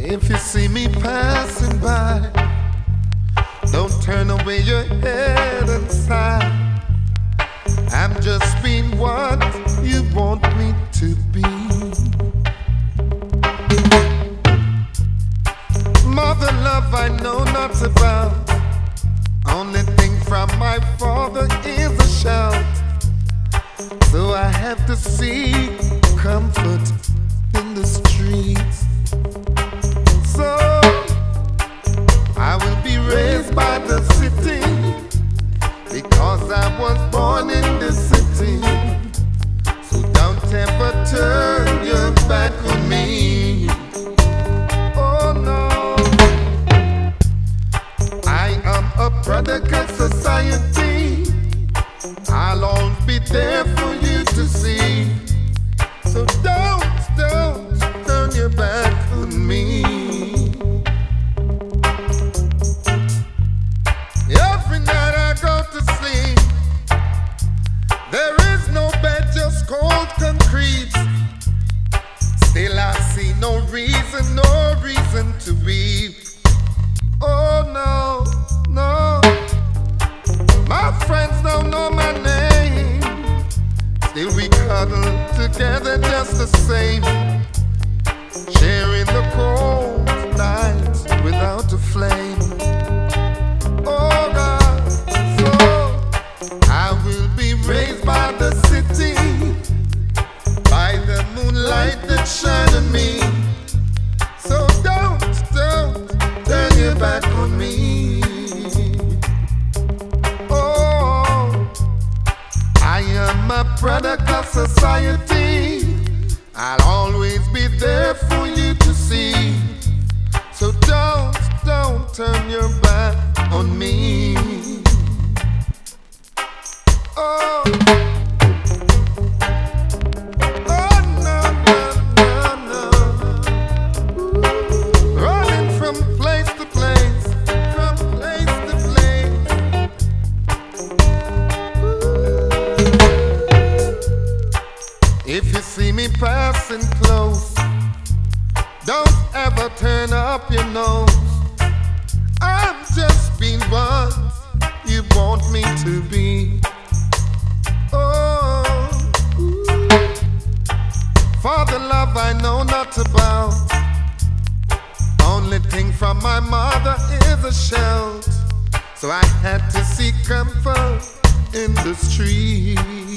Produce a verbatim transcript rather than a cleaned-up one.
If you see me passing by, don't turn away your head and sigh. I'm just being what you want me to be. Mother love I know not about. Only thing from my father is a shout. So I have to seek comfort in the streets. So I will be raised by the city, because I was born in the city. So don't ever turn your back on me. Oh no, I am a product of society. I'll always be there for you to see. So don't, don't turn your back on me. Every night I go to sleep, there is no bed, just cold concrete. Still I see no reason, no reason to weep. Oh no, no. My friends don't know my name, still we cuddle together just the same, sharing the cold nights without a flame. Oh God, so I will be raised by the city, by the moonlight that shine on me. So don't, don't turn your back on me. I am a product of society. I'll always be there for you to see. So don't, don't turn your back on me. Oh, oh no, no, no, no. Running from place to place, from place to place. If you see me passing close, don't ever turn up your nose. I'm just being what you want me to be. Oh, for the love I know not about. Only thing from my mother is a shout. So I had to seek comfort in the street.